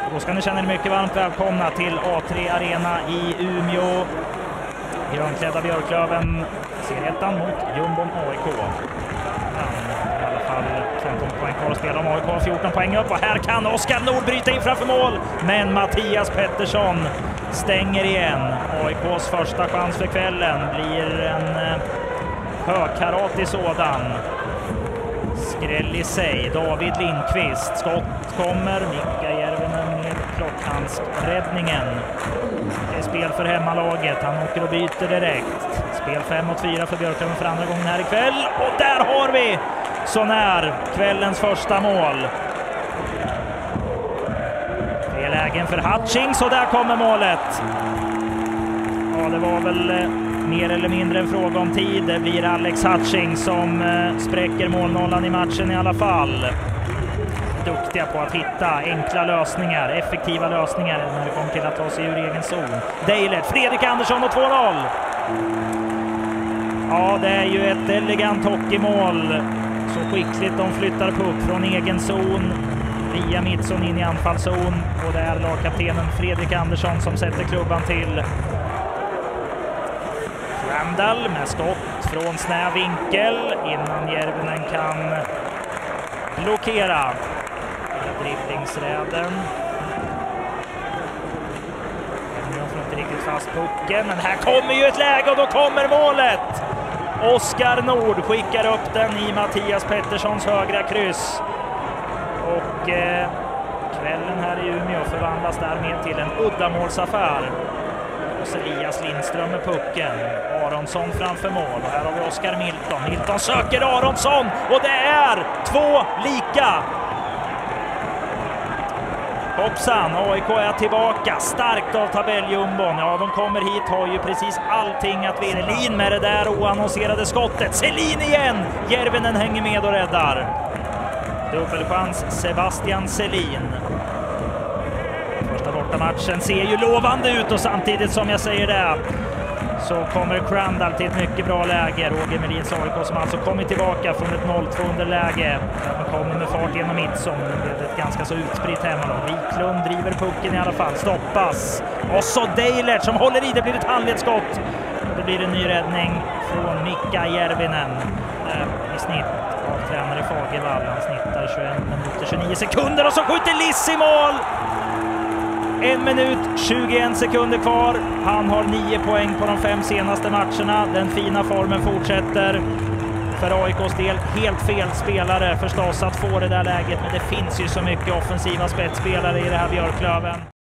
Då ska ni känna er mycket varmt välkomna till A3 Arena i Umeå. Grönklädda Björklöven ser ettan mot Jumbon AIK. I alla fall 15 poäng kvar att spela om AIK har 14 poäng upp. Och här kan Oskar Nord bryta in framför mål. Men Mattias Pettersson stänger igen. AIKs första chans för kvällen blir en högkaratig sådan. Skräll i sig. David Lindqvist. Skott kommer. Mika Järvinen med klockhandsräddningen. Det är spel för hemmalaget. Han åker och byter direkt. Spel 5-4 för Björklöven för andra gången här ikväll. Och där har vi så när kvällens första mål. Det är lägen för Hutchings och där kommer målet. Ja, det var väl mer eller mindre en fråga om tid. Det blir Alex Hutchings som spräcker målnollan i matchen i alla fall. Duktiga på att hitta enkla lösningar, effektiva lösningar när det kommer till att ta sig ur egen zon. Dejlet, Fredrik Andersson och 2-0. Ja, det är ju ett elegant hockeymål. Så skickligt de flyttar puck från egen zon via mittzon in i anfallszon. Och det är lagkaptenen Fredrik Andersson som sätter klubban till. Randall med skott från snäv vinkel innan Järvinen kan blockera dribblingsräden. Jag får inte riktigt fast pucken, men här kommer ju ett läge och då kommer målet! Oskar Nord skickar upp den i Mattias Petterssons högra kryss. Och kvällen här i Umeå förvandlas därmed till en uddamålsaffär. Elias Lindström med pucken. Aronsson framför mål. Och här har vi Oskar Milton. Milton söker Aronsson och det är 2 lika. Hoppsan, AIK är tillbaka. Starkt av tabelljumbon. Ja, de kommer hit, har ju precis allting att vinna. Selin med det där oannonserade skottet. Selin igen! Järvinen hänger med och räddar. Dubbelchans Sebastian Selin. Första bortamatchen ser ju lovande ut och samtidigt som jag säger det så kommer Crandall till ett mycket bra läge. Roger Melins AIK som alltså kommer tillbaka från ett 0-2 underläge. Han kommer med fart genom mittzon. Det är ett ganska så utspritt hemma då. Wiklund driver pucken i alla fall. Stoppas. Och så Deilert som håller i. Det blir ett handledsskott. Det blir en ny räddning från Mika Järvinen. I snitt av tränare Fagervall. Han snittar 21 minuter 29 sekunder och så skjuter Liss i mål! 1 minut 21 sekunder kvar. Han har 9 poäng på de 5 senaste matcherna. Den fina formen fortsätter. För AIKs del helt fel spelare förstås att få det där läget. Men det finns ju så mycket offensiva spetsspelare i det här Björklöven.